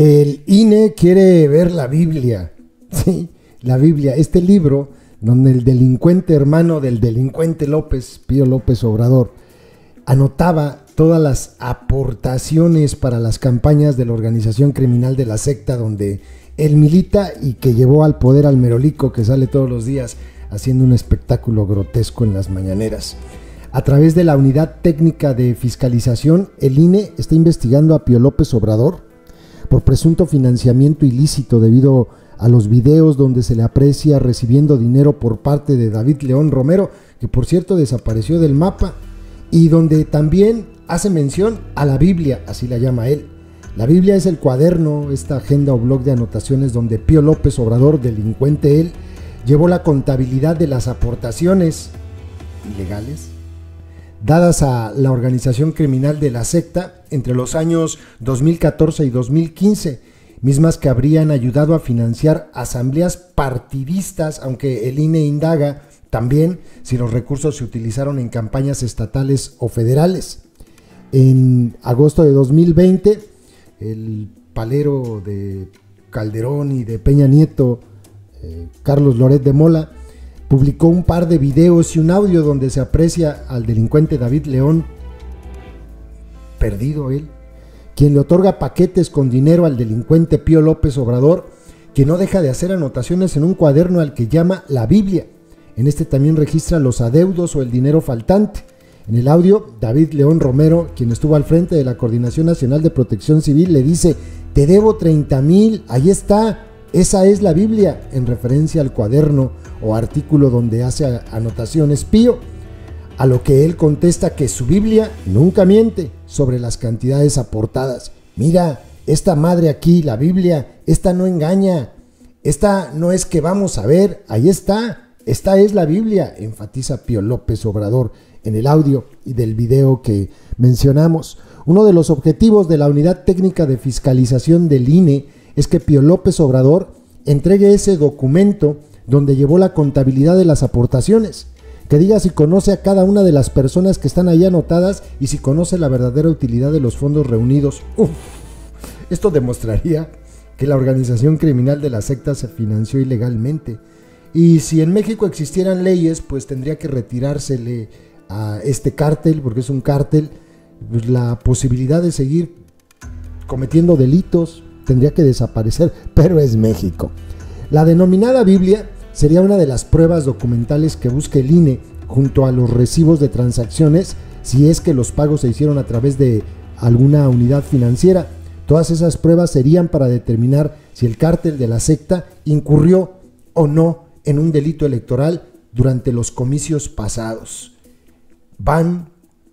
El INE quiere ver la Biblia, sí, la Biblia, este libro donde el delincuente hermano del delincuente López, Pío López Obrador, anotaba todas las aportaciones para las campañas de la organización criminal de la secta donde él milita y que llevó al poder al Merolico, que sale todos los días haciendo un espectáculo grotesco en las mañaneras. A través de la Unidad Técnica de Fiscalización, el INE está investigando a Pío López Obrador por presunto financiamiento ilícito debido a los videos donde se le aprecia recibiendo dinero por parte de David León Romero, que por cierto desapareció del mapa, y donde también hace mención a la Biblia, así la llama él. La Biblia es el cuaderno, esta agenda o blog de anotaciones donde Pío López Obrador, delincuente él, llevó la contabilidad de las aportaciones ilegales dadas a la organización criminal de la secta entre los años 2014 y 2015, mismas que habrían ayudado a financiar asambleas partidistas, aunque el INE indaga también si los recursos se utilizaron en campañas estatales o federales. En agosto de 2020, el palero de Calderón y de Peña Nieto, Carlos Loret de Mola, publicó un par de videos y un audio donde se aprecia al delincuente David León, perdido él, quien le otorga paquetes con dinero al delincuente Pío López Obrador, que no deja de hacer anotaciones en un cuaderno al que llama la Biblia. En este también registra los adeudos o el dinero faltante. En el audio, David León Romero, quien estuvo al frente de la Coordinación Nacional de Protección Civil, le dice: te debo 30,000, ahí está, esa es la Biblia, en referencia al cuaderno o artículo donde hace anotaciones Pío, a lo que él contesta que su Biblia nunca miente sobre las cantidades aportadas. Mira, esta madre aquí, la Biblia, esta no engaña, esta no es que vamos a ver, ahí está, esta es la Biblia, enfatiza Pío López Obrador en el audio y del video que mencionamos. Uno de los objetivos de la Unidad Técnica de Fiscalización del INE es que Pío López Obrador entregue ese documento donde llevó la contabilidad de las aportaciones, que diga si conoce a cada una de las personas que están ahí anotadas y si conoce la verdadera utilidad de los fondos reunidos. Esto demostraría que la organización criminal de la secta se financió ilegalmente. Y si en México existieran leyes, pues tendría que retirársele a este cártel, porque es un cártel, pues la posibilidad de seguir cometiendo delitos tendría que desaparecer, pero es México. La denominada Biblia sería una de las pruebas documentales que busca el INE junto a los recibos de transacciones, si es que los pagos se hicieron a través de alguna unidad financiera. Todas esas pruebas serían para determinar si el cártel de la secta incurrió o no en un delito electoral durante los comicios pasados. Van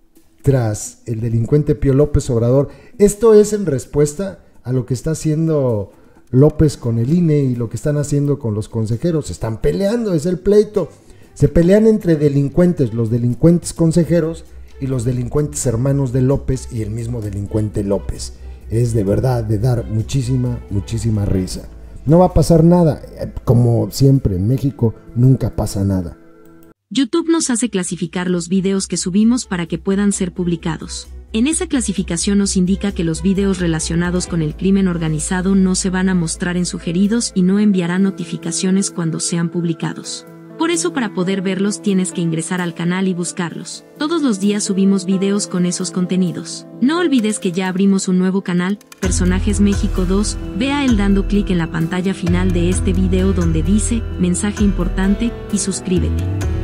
tras el delincuente Pío López Obrador. Esto es en respuesta a lo que está haciendo López con el INE y lo que están haciendo con los consejeros. Se están peleando, es el pleito. Se pelean entre delincuentes, los delincuentes consejeros y los delincuentes hermanos de López y el mismo delincuente López. Es de verdad de dar muchísima risa. No va a pasar nada, como siempre en México nunca pasa nada. YouTube nos hace clasificar los videos que subimos para que puedan ser publicados. En esa clasificación nos indica que los videos relacionados con el crimen organizado no se van a mostrar en sugeridos y no enviarán notificaciones cuando sean publicados. Por eso, para poder verlos tienes que ingresar al canal y buscarlos. Todos los días subimos videos con esos contenidos. No olvides que ya abrimos un nuevo canal, Personajes México 2, ve a él dando clic en la pantalla final de este video donde dice, mensaje importante, y suscríbete.